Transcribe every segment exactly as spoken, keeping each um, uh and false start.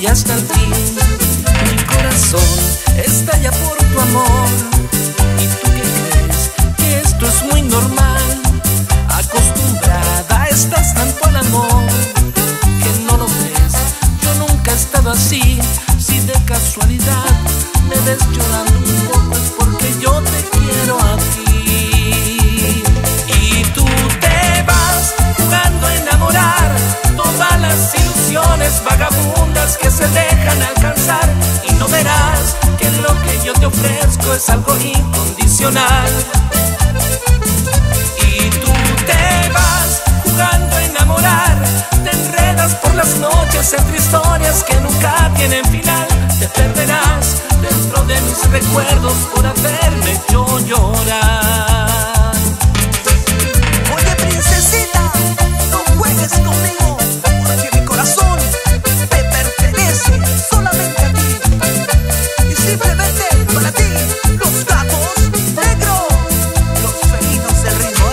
ya hasta el fin. Mi corazón estalla por tu amor. ¿Y tú qué crees? Que esto es muy normal. Acostumbrada estás tanto al amor que no lo ves. Yo nunca he estado así. Si de casualidad me ves llorando un poco es porque yo te quiero a ti. Y tú te vas jugando a enamorar todas las ilusiones vagabundas que se dejan alcanzar. Y no verás que lo que yo te ofrezco es algo incondicional. Y tú te vas jugando a enamorar, te enredas por las noches entre historias que nunca tienen final. Te perderás dentro de mis recuerdos por hacerme yo llorar. Oye, princesita, no juegues conmigo, porque mi corazón te pertenece solamente a ti. Y simplemente para ti, los gatos negros, los felinos del ritmo.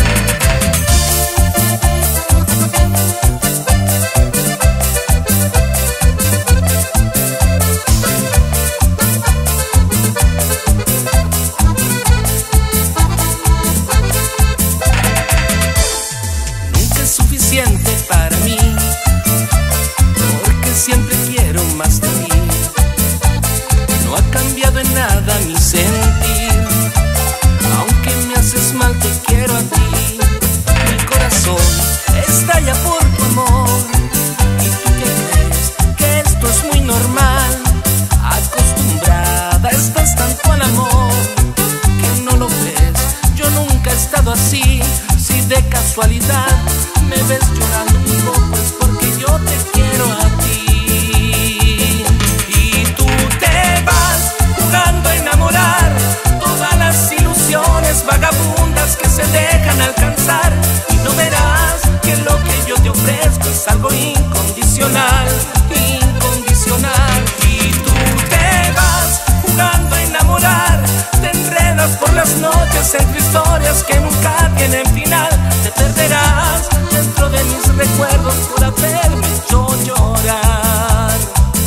Suficiente para mí, porque siempre quiero más de ti. No ha cambiado en nada mi sentir, aunque me haces mal te quiero a ti. Mi corazón estalla por tu amor. ¿Y tú qué crees? Que esto es muy normal. Acostumbrada estás tanto al amor que no lo ves. Yo nunca he estado así. Si de casualidad me ves llorando un poco es porque yo te quiero a ti. Y tú te vas jugando a enamorar todas las ilusiones vagabundas que se dejan alcanzar. Y no verás que lo que yo te ofrezco es algo incondicional, incondicional. Y tú te vas jugando a enamorar, te enredas por las noches entre historias que nunca tienen final. Te perderás dentro de mis recuerdos por hacerme yo llorar.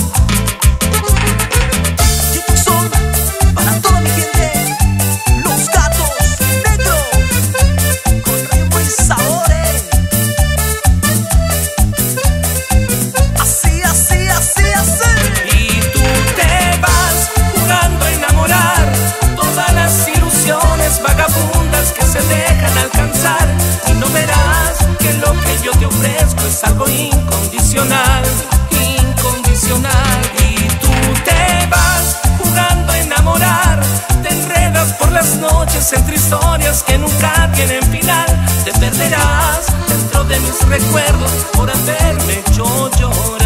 Y son para toda mi gente, los gatos negros, con ritmo y sabores. Así, así, así, así. Y tú te vas jugando a enamorar todas las ilusiones vagabundas que se dejan alcanzar. Y no verás que lo que yo te ofrezco es algo incondicional, incondicional. Y tú te vas jugando a enamorar, te enredas por las noches entre historias que nunca tienen final. Te perderás dentro de mis recuerdos por hacerme yo llorar.